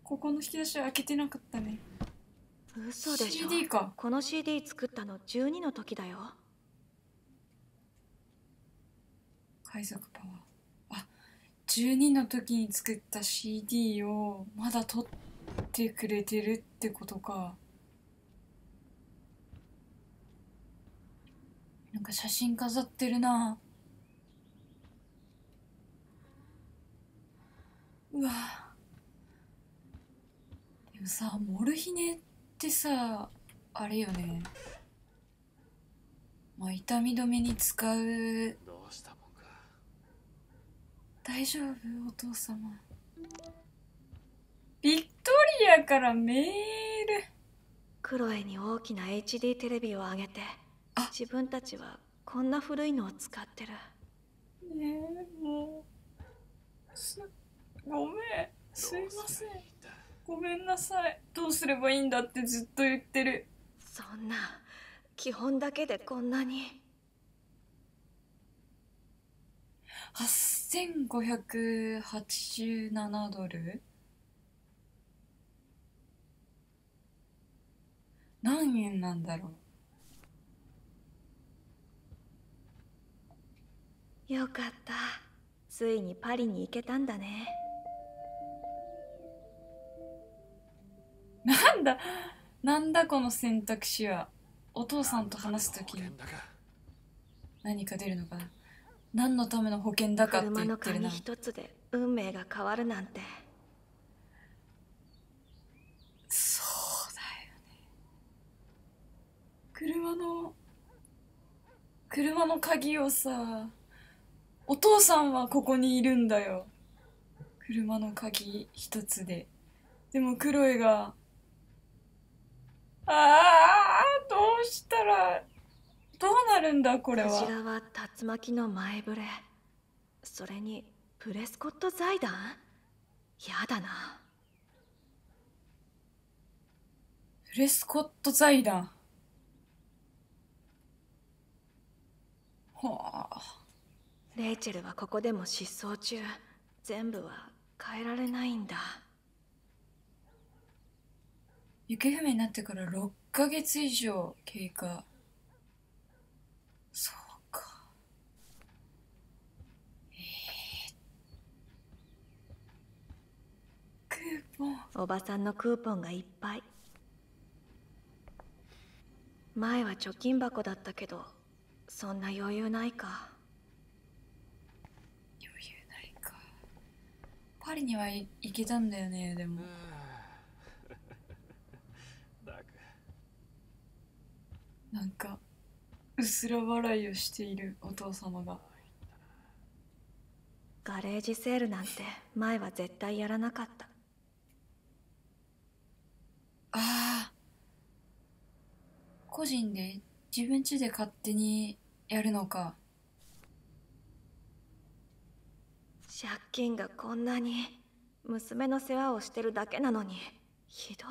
ここの引き出しは開けてなかったね。 嘘でしょ。 CD か。 この CD 作ったの12の時だよ。 海賊パワー。あ、12の時に作った CD をまだ撮ってくれてるってことか。なんか写真飾ってるな。うわ。でもさ、モルヒネってさ、あれよね。まあ、痛み止めに使う。 どうしたもんか。 大丈夫お父様。ビクトリアからメール。 クロエに大きな HD テレビをあげて、自分たちはこんな古いのを使ってる。 ねえ、もうごめん、すいません、ごめんなさい。どうすればいいんだってずっと言ってる。 そんな基本だけでこんなに。 8587ドル。何円なんだろう。よかった、ついにパリに行けたんだね。 なんだこの選択肢は。お父さんと話すときに何か出るのかな。何のための保険だかって言ってるな。 車の鍵一つで運命が変わるなんて。 そうだよね。車の鍵をさ、お父さんはここにいるんだよ。車の鍵一つで。でもクロエが、どうしたら、どうなるんだこれは。 クジラは竜巻の前触れ。それにプレスコット財団。やだな。 プレスコット財団。はあ。 レイチェルはここでも失踪中。全部は変えられないんだ。 行方不明になってから6ヶ月以上経過。そうか。クーポン。 おばさんのクーポンがいっぱい。前は貯金箱だったけど、そんな余裕ないか。 余裕ないか。パリには行けたんだよね。でもなんかうすら笑いをしているお父様が。 ガレージセールなんて前は絶対やらなかった。 ああ、個人で自分家で勝手にやるのか。 借金がこんなに。娘の世話をしてるだけなのにひどい。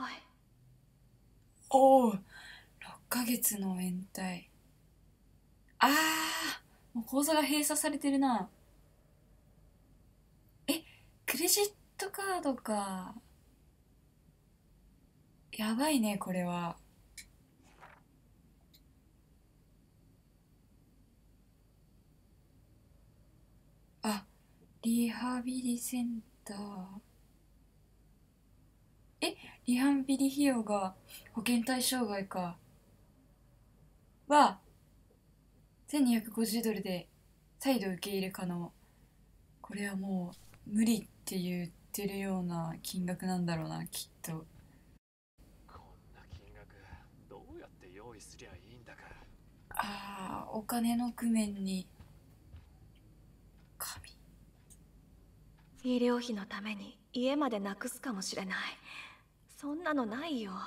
おお、6ヶ月の延滞。もう口座が閉鎖されてるな。クレジットカードか。やばいねこれは。リハビリセンター。リハビリ費用が保険対象外か。は1250ドルで再度受け入れ可能。これはもう無理って言ってるような金額なんだろうな、きっと。 こんな金額どうやって用意すりゃいいんだか。 お金の工面に紙。 医療費のために家までなくすかもしれない。そんなのないよ。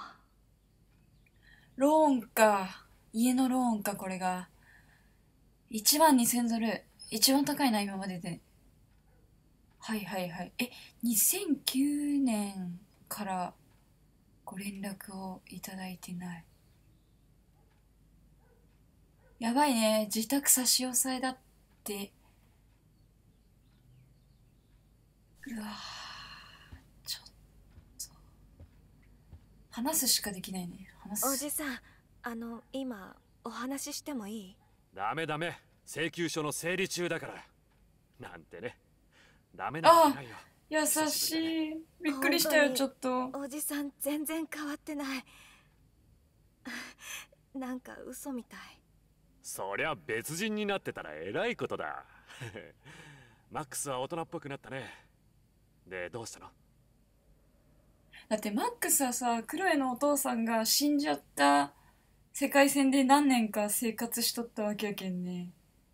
ローンか。家のローンか。これが12000ドル。一番高いな今までで。はいはいはい。2009年からご連絡をいただいてない。やばいね。自宅差し押さえだって。うわー、ちょっと話すしかできないね。話す。 おじさん、今お話ししてもいい？ ダメダメ、請求書の整理中だから。なんてね。ダメなんてないよ。 優しい。びっくりしたよ、ちょっと。 おじさん全然変わってない。なんか嘘みたい。 そりゃ別人になってたらえらいことだ。マックスは大人っぽくなったね。で、どうしたの？ だってマックスはさ、クロエのお父さんが死んじゃった世界線で何年か生活しとったわけやけんね。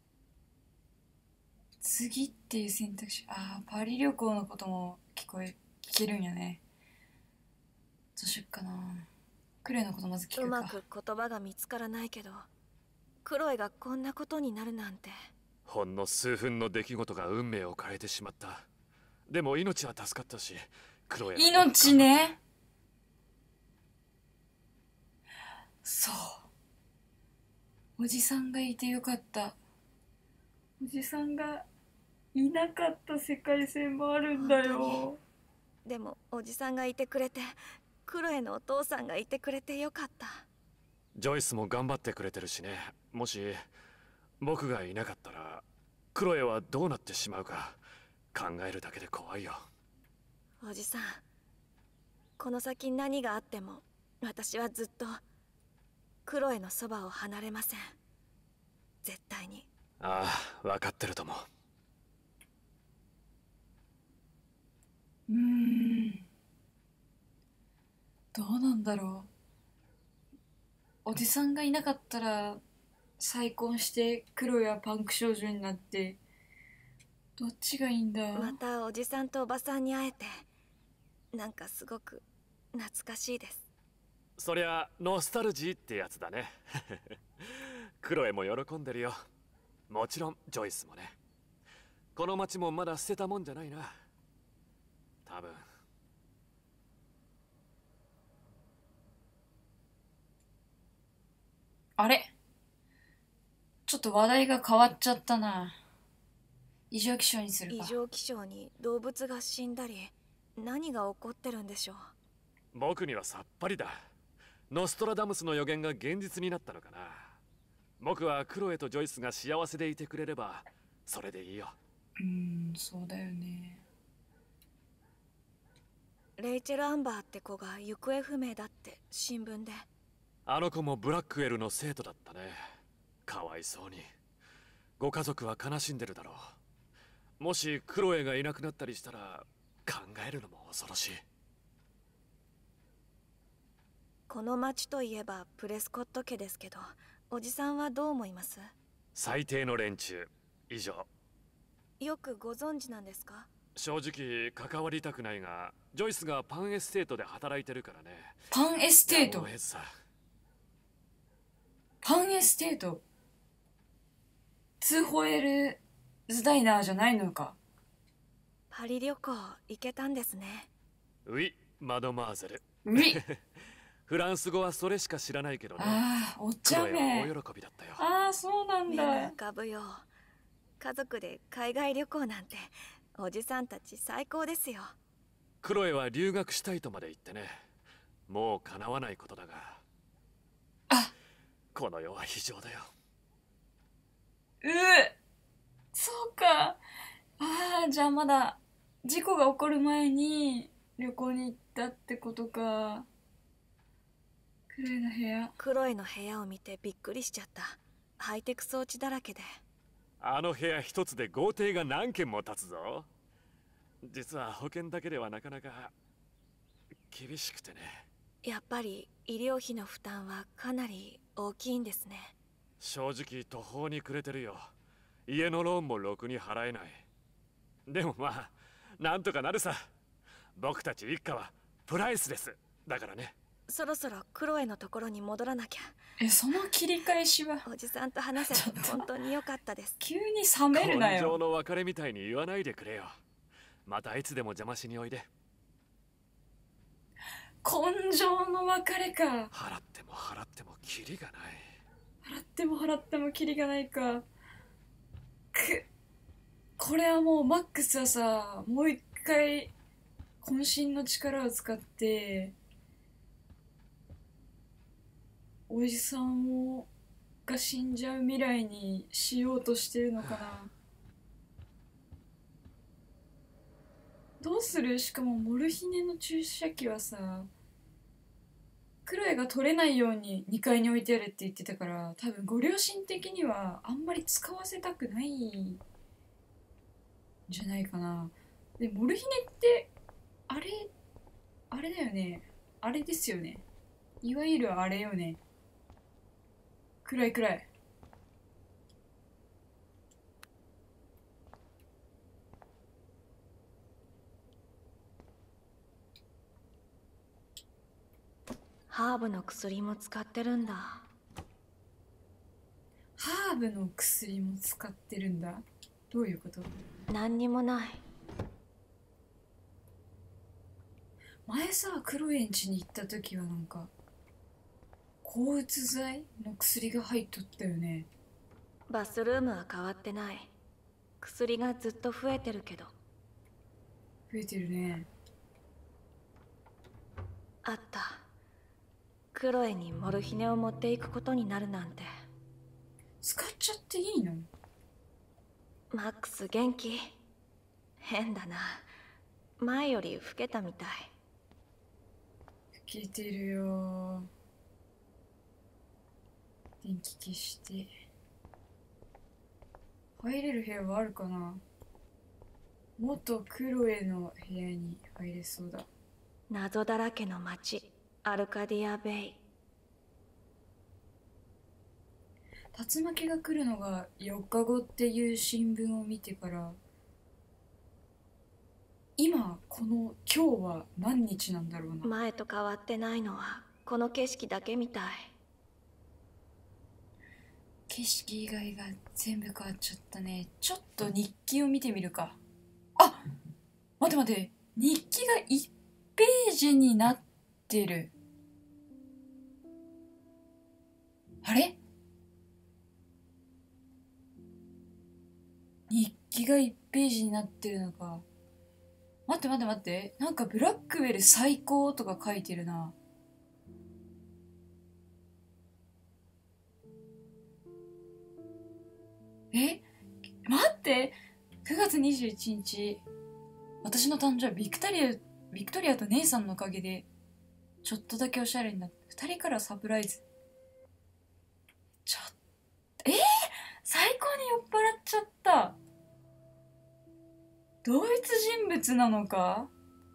次っていう選択肢。パリ旅行のことも聞けるんやね。どうしよっかな。クロエのことまず聞くか。 うまく言葉が見つからないけど、クロエがこんなことになるなんて。 ほんの数分の出来事が運命を変えてしまった。でも命は助かったし、クロエは命ね。そう。おじさんがいてよかった。おじさんがいなかった世界線もあるんだよ。 でもおじさんがいてくれて、クロエのお父さんがいてくれてよかった。 ジョイスも頑張ってくれてるしね。もし僕がいなかったらクロエはどうなってしまうか考えるだけで怖いよ。 おじさん、この先何があっても私はずっとクロエのそばを離れません。絶対に。 ああ、分かってるとも。 どうなんだろう。おじさんがいなかったら再婚してクロエはパンク少女になって、どっちがいいんだ。 またおじさんとおばさんに会えて、なんかすごく懐かしいです。 そりゃノスタルジーってやつだね。クロエも喜んでるよ。もちろんジョイスもね。この町もまだ捨てたもんじゃないな、多分。 あれ、ちょっと話題が変わっちゃったな。異常気象にするか。 異常気象に動物が死んだり、何が起こってるんでしょう。 僕にはさっぱりだ。ノストラダムスの予言が現実になったのかな。僕はクロエとジョイスが幸せでいてくれればそれでいいよ。 そうだよね。 レイチェル・アンバーって子が行方不明だって新聞で。 あの子もブラックエルの生徒だったね。かわいそうに。ご家族は悲しんでるだろう。もしクロエがいなくなったりしたら考えるのも恐ろしい。 この町といえばプレスコット家ですけど、おじさんはどう思います？ 最低の連中。以上。 よくご存知なんですか？ 正直関わりたくないが、ジョイスがパンエステートで働いてるからね。 パンエステート。パンエステート。ツーホエルズダイナーじゃないのか。 パリ旅行行けたんですね。 ウィ、マドマーゼル。 ウィフランス語はそれしか知らないけどね。 お茶目。 大喜びだったよ。 そうなんだ。 目が浮かぶよ。家族で海外旅行なんておじさんたち最高ですよ。 クロエは留学したいとまで言ってね。もう叶わないことだが、この世は非常だよ。 そうか。じゃあまだ事故が起こる前に旅行に行ったってことか。クロエの部屋。 クロエの部屋を見てびっくりしちゃった。ハイテク装置だらけで。 あの部屋一つで豪邸が何軒も建つぞ。実は保険だけではなかなか厳しくてね。 やっぱり医療費の負担はかなり大きいんですね。 正直途方に暮れてるよ。家のローンもろくに払えない。でもまあなんとかなるさ。僕たち一家はプライスレスだからね。 そろそろクロエのところに戻らなきゃ。 その切り返しは。 おじさんと話せて本当に良かったです。 急に冷めるなよ。 根性の別れみたいに言わないでくれよ。またいつでも邪魔しにおいで。 根性の別れか。 払っても払ってもキリがない。 払っても払ってもキリがないか。これはもうマックスはさ、もう一回渾身の力を使っておじさんが死んじゃう未来にしようとしてるのかな。どうする？しかもモルヒネの注射器はさ、クロエが取れないように2階に置いてあるって言ってたから、多分ご両親的にはあんまり使わせたくないんじゃないかな。でモルヒネってあれだよね。あれですよね。いわゆるあれよね。暗い暗い。 ハーブの薬も使ってるんだ。 ハーブの薬も使ってるんだ。どういうこと？ 何にもない。 前さ、クロエン家に行った時はなんか抗うつ剤の薬が入っとったよね。 バスルームは変わってない。薬がずっと増えてるけど。 増えてるね。 あった。クロエにモルヒネを持っていくことになるなんて。 使っちゃっていいの？ マックス元気？変だな。前より老けたみたい。 老けてるよ。電気消して。入れる部屋はあるかな？元クロエの部屋に入れそうだ。 謎だらけの街、アルカディアベイ。 竜巻が来るのが4日後っていう新聞を見てから、今今日は何日なんだろうな。 前と変わってないのはこの景色だけみたい。 景色以外が全部変わっちゃったね。ちょっと日記を見てみるか。あ、待って待って、日記が1ページになってる。あれ？日記が1ページになってるのか。待って待って待って、なんかブラックウェル最高とか書いてるな。え、待って、9月21日、私の誕生日、ビクトリアと姉さんのおかげでちょっとだけおしゃれになって、2人からサプライズ。最高に酔っ払っちゃった。同一人物なのか？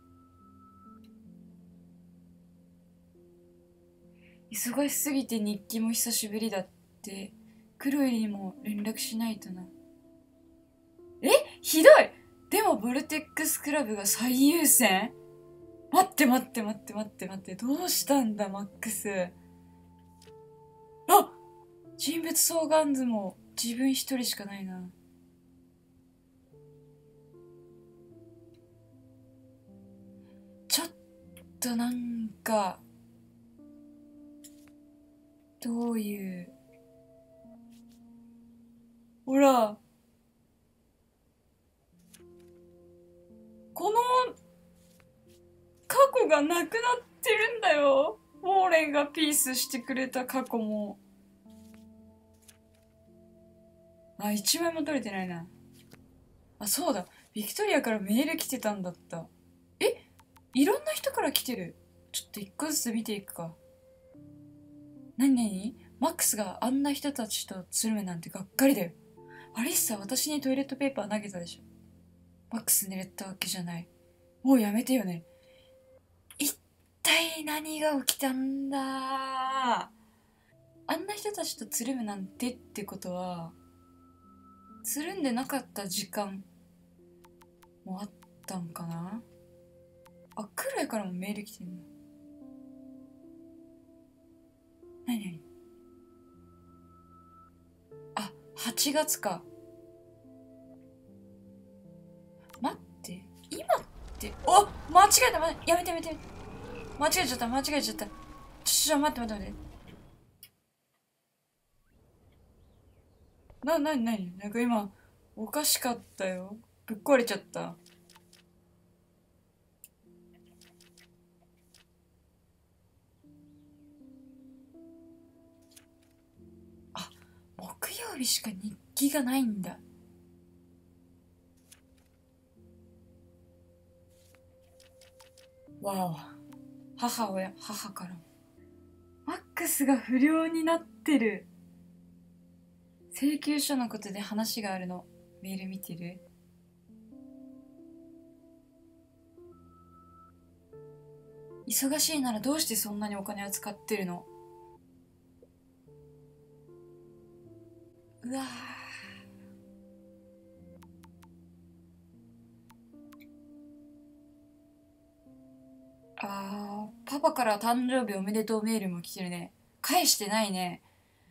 忙しすぎて日記も久しぶりだって。クロエにも連絡しないとな。ひどい。でもボルテックスクラブが最優先？待って待って待って待って待って、どうしたんだマックス。あ、人物相関図も自分一人しかないな。ちょっとなんかどういう、ほらこの過去がなくなってるんだよ。ウォーレンがピースしてくれた過去も。あ、一枚も取れてないな。あ、そうだ。ビクトリアからメール来てたんだった。いろんな人から来てる。ちょっと一個ずつ見ていくか。なになに？マックスがあんな人たちとつるむなんてがっかりだよ。アリッサ、私にトイレットペーパー投げたでしょ。マックス寝れたわけじゃない。もうやめてよね。一体何が起きたんだ？あんな人たちとつるむなんてってことは、つるんでなかった時間もあったんかな。あ、クロエからもメール来てんの。なになに？あ、8月か。待って、今って間違えた、やめてやめて、間違えちゃった。待って待って待って。なになんか今おかしかったよ。ぶっ壊れちゃった。 曜日しか日記がないんだ。わお。母からマックスが不良になってる。請求書のことで話があるの。メール見てる？忙しいならどうしてそんなにお金を使ってるの？うわパパから誕生日おめでとうメールも来てるね。返してないね。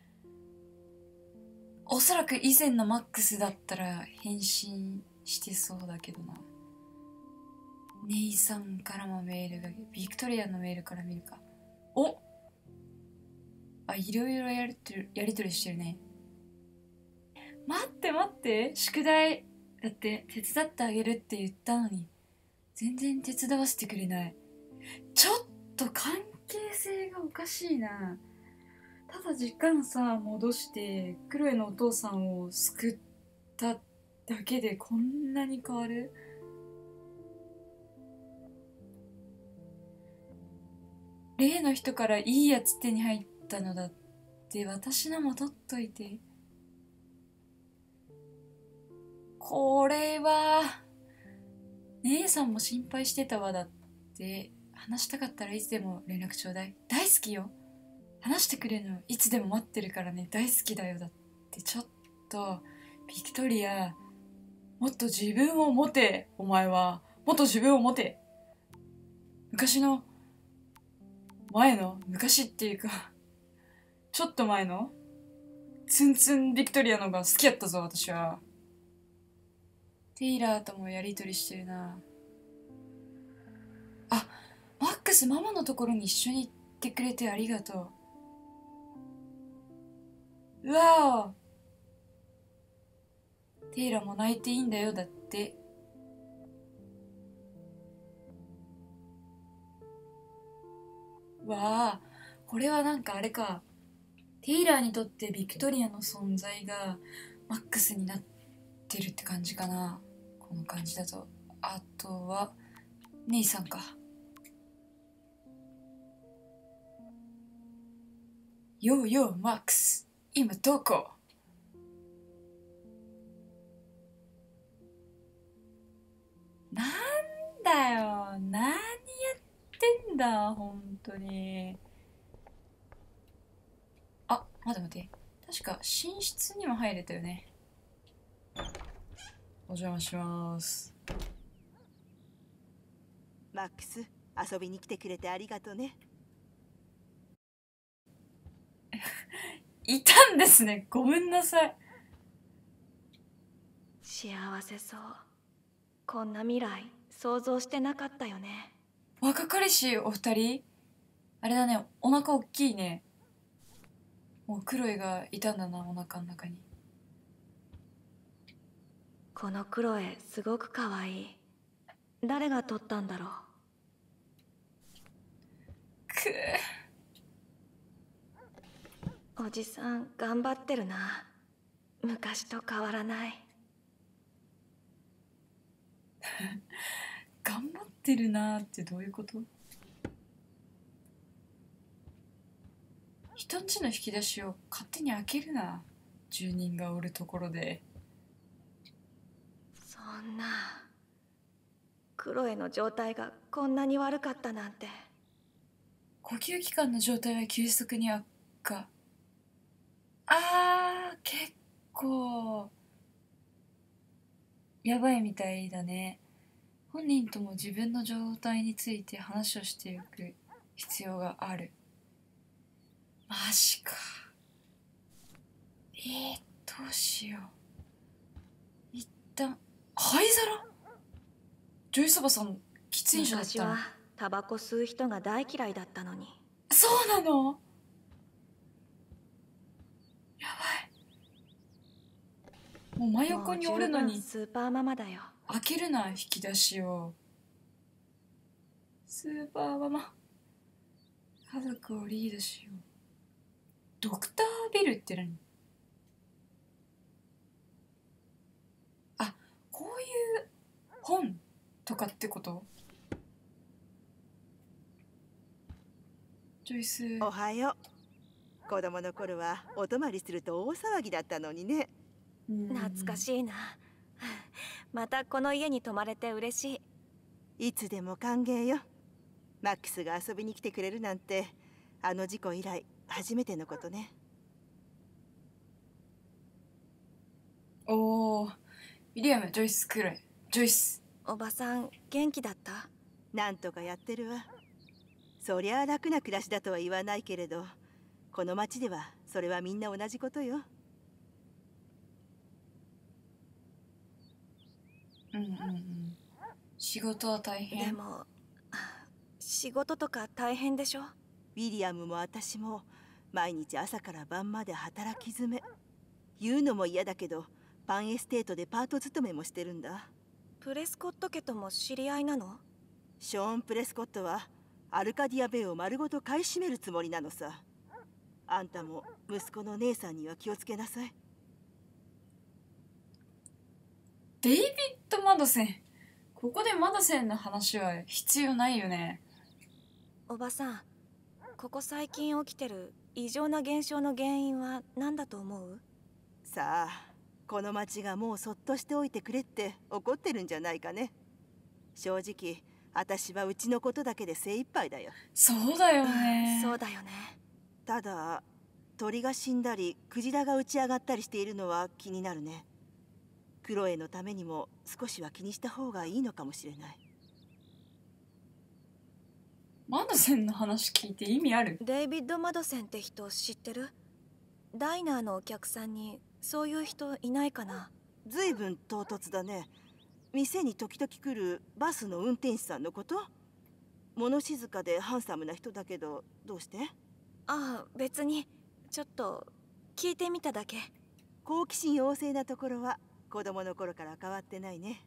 おそらく以前のマックスだったら返信してそうだけどな。ネイさんからもメールが、ビクトリアのメールから見るか。お、いろいろやりとりしてるね。待って、宿題だって手伝ってあげるって言ったのに全然手伝わせてくれない。ちょっと関係性がおかしいな。ただ時間さ戻してクロエのお父さんを救っただけでこんなに変わる？例の人からいいやつ手に入ったのだって私のも取っといて。これは姉さんも心配してたわ。だって話したかったらいつでも連絡ちょうだい。大好きよ。話してくれるのいつでも待ってるからね。大好きだよ。だってちょっとビクトリア、もっと自分を持て。お前はもっと自分を持て。昔っていうかちょっと前のツンツンビクトリアのが好きやったぞ私は。テイラーともやりとりしてるな。あ、マックスママのところに一緒に行ってくれてありがとう。うわお。テイラーも泣いていいんだよ。だって。わあ、これはなんかあれか。テイラーにとってビクトリアの存在がマックスになってるって感じかな。この感じだと。あとは姉さんか。ようマックス、今どこ？なんだよ、何やってんだ本当に。待て、確か寝室にも入れたよね。お邪魔します。 マックス、遊びに来てくれてありがとね。 いたんですね。ごめんなさい。 幸せそう。こんな未来想像してなかったよね。 若かりしお二人？あれだね、お腹おっきいね。もうクロエがいたんだな、お腹の中に。 このクロエすごく可愛い。誰が撮ったんだろう。おじさん頑張ってるな。昔と変わらない。 頑張ってるなーってどういうこと？人んちの引き出しを勝手に開けるな。住人がおるところで。 そんな。クロエの状態がこんなに悪かったなんて。 呼吸器官の状態は急速に悪化。結構やばいみたいだね。本人とも自分の状態について話をしていく必要がある。マジか。どうしよう。一旦灰皿？ジョイそばさん喫煙者だったの？ 昔はタバコ吸う人が大嫌いだったのに。 そうなの？やばい。もう真横におるのにもう十分スーパーママだよ。 開けるな、引き出しを。スーパーママ、家族をリードしよう。ドクタービルって何？ こういう本とかってこと？ジョイス。 おはよう。子供の頃はお泊まりすると大騒ぎだったのにね。 懐かしいな。またこの家に泊まれて嬉しい。 いつでも歓迎よ。マックスが遊びに来てくれるなんて、あの事故以来初めてのことね。 おー、ウィリアム、ジョイスくらい。ジョイス。 おばさん元気だった？ なんとかやってるわ。そりゃあ楽な暮らしだとは言わないけれど、この町ではそれはみんな同じことよ。 仕事は大変。 でも仕事とか大変でしょ？ ウィリアムも私も毎日朝から晩まで働き詰め。言うのも嫌だけど、パンエステートでパート勤めもしてるんだ。 プレスコット家とも知り合いなの？ ショーン・プレスコットはアルカディア・ベイを丸ごと買い占めるつもりなのさ。あんたも息子の姉さんには気をつけなさい。 デイビッド・マドセン。ここでマドセンの話は必要ないよね。 おばさん、ここ最近起きてる異常な現象の原因は何だと思う？ さあ、この町がもうそっとしておいてくれって怒ってるんじゃないかね。正直私はうちのことだけで精一杯だよ。 そうだよね。 そうだよね。 ただ鳥が死んだりクジラが打ち上がったりしているのは気になるね。クロエのためにも少しは気にした方がいいのかもしれない。 マドセンの話聞いて意味ある？ デイビッド・マドセンって人知ってる？ダイナーのお客さんにそういう人いないかな？ ずいぶん唐突だね。店に時々来るバスの運転手さんのこと？物静かでハンサムな人だけど、どうして？ ああ、別にちょっと聞いてみただけ。 好奇心旺盛なところは子供の頃から変わってないね。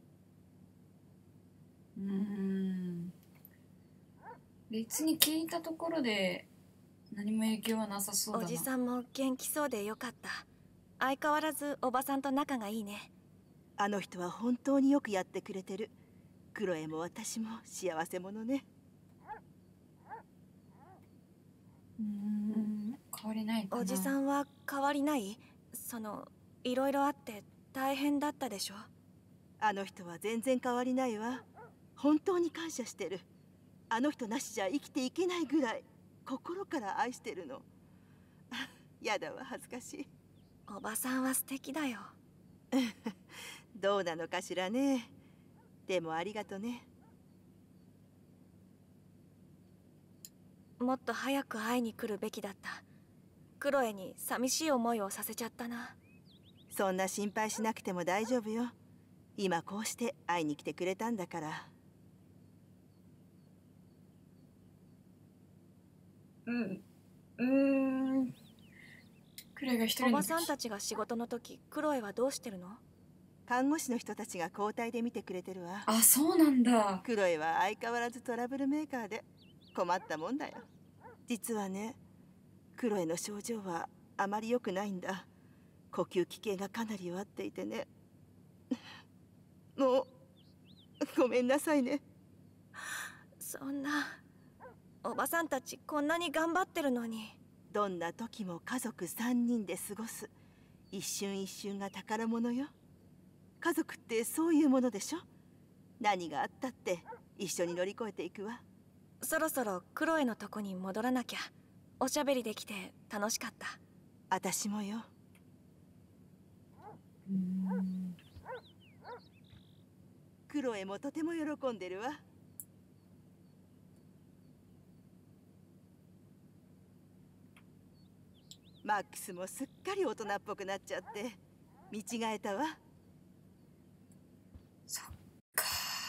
別に聞いたところで何も影響はなさそうだな。 おじさんも元気そうでよかった。相変わらずおばさんと仲がいいね。 あの人は本当によくやってくれてる。クロエも私も幸せ者ね。 変わりないかな。 おじさんは変わりない？いろいろあって大変だったでしょ？ あの人は全然変わりないわ。本当に感謝してる。あの人なしじゃ生きていけないぐらい心から愛してるの。やだわ、恥ずかしい。 おばさんは素敵だよ。 どうなのかしらね。でもありがとね。 もっと早く会いに来るべきだった。クロエに寂しい思いをさせちゃったな。 そんな心配しなくても大丈夫よ。今こうして会いに来てくれたんだから。 クレが一人の時。 おばさんたちが仕事の時、クロエはどうしてるの？ 看護師の人たちが交代で見てくれてるわ。 あ、そうなんだ。 クロエは相変わらずトラブルメーカーで困ったもんだよ。実はね、クロエの症状はあまり良くないんだ。呼吸器系がかなり弱っていてね。もうごめんなさいね。 そんな、おばさんたちこんなに頑張ってるのに。 どんな時も家族3人で過ごす。一瞬一瞬が宝物よ。家族ってそういうものでしょ。何があったって一緒に乗り越えていくわ。 そろそろクロエのとこに戻らなきゃ。おしゃべりできて楽しかった。 私もよ。クロエもとても喜んでるわ。マックスもすっかり大人っぽくなっちゃって見違えたわ。 そっか。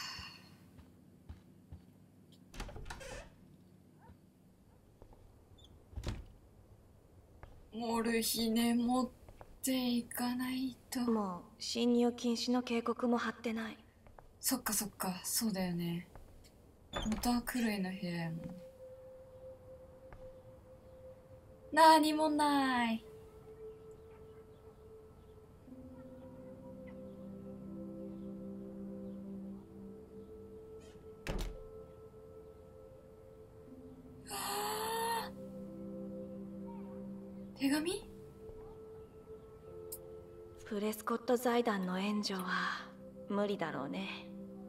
モルヒネ持っていかないと。 もう侵入禁止の警告も貼ってない。 そっかそっか、そうだよね。またクロエの部屋やもん。何もない。 手紙？ プレスコット財団の援助は無理だろうね。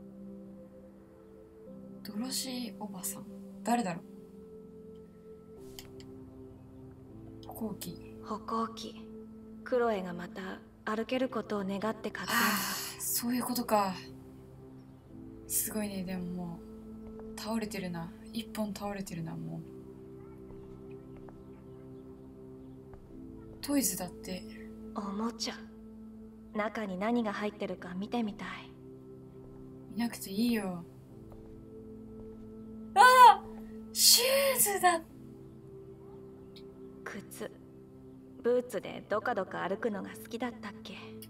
ドロシーおばさん、誰だろう。歩行器。 歩行器。クロエがまた歩けることを願って買ったんだ。 そういうことか。すごいね。でももう倒れてるな。一本倒れてるな。もうトイズだって。 おもちゃ。中に何が入ってるか見てみたい。 見なくていいよ。ああ、シューズだ。 靴。ブーツでどかどか歩くのが好きだったっけ。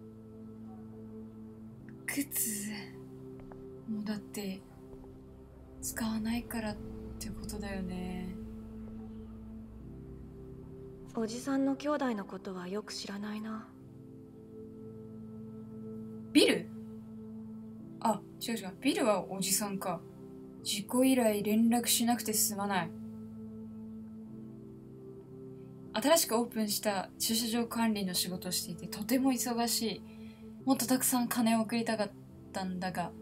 靴もうだって使わないからってことだよね。 おじさんの兄弟のことはよく知らないな。 ビル？あ、違う違う。ビルはおじさんか。事故以来連絡しなくてすまない。新しくオープンした駐車場管理の仕事をしていてとても忙しい。もっとたくさん金を送りたかったんだが。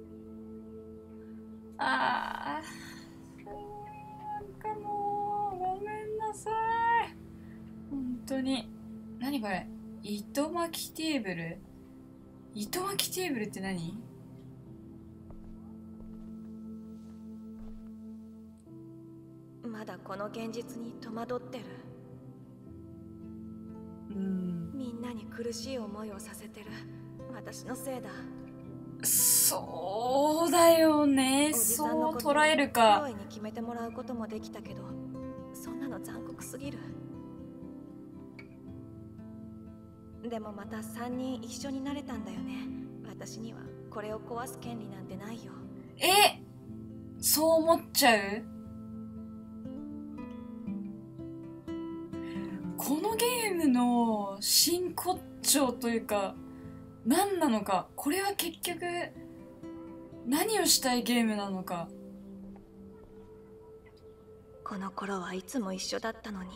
なんかもうごめんなさい。本当に。何これ？糸巻きテーブル？糸巻きテーブルって何？ まだこの現実に戸惑ってる。みんなに苦しい思いをさせてる。私のせいだ。 そうだよね。そう捉えるか。 クロエに決めてもらうこともできたけど、そんなの残酷すぎる。でもまた3人一緒になれたんだよね。私にはこれを壊す権利なんてないよ。 そう思っちゃう？このゲームの真骨頂というか何なのか、これは結局何をしたいゲームなのか。 この頃はいつも一緒だったのに。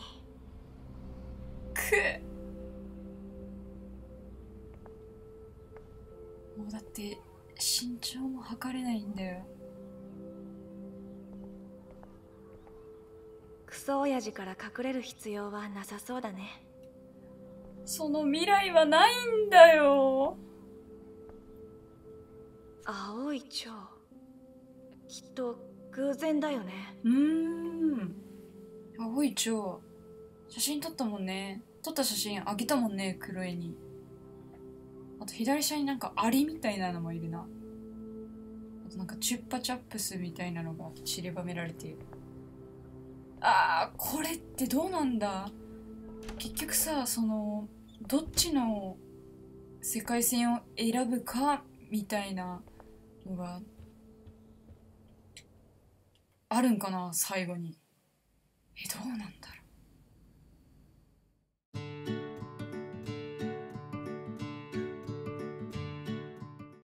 もうだって身長も測れないんだよ。 クソ親父から隠れる必要はなさそうだね。 その未来はないんだよ。 青い蝶。きっと偶然だよね。 青い蝶。写真撮ったもんね。撮った写真あげたもんね、クロエに。あと左下になんかアリみたいなのもいるな。あとなんかチュッパチャップスみたいなのが散りばめられている。これってどうなんだ？結局さ、どっちの世界線を選ぶかみたいなのがあるんかな、最後に。どうなんだろ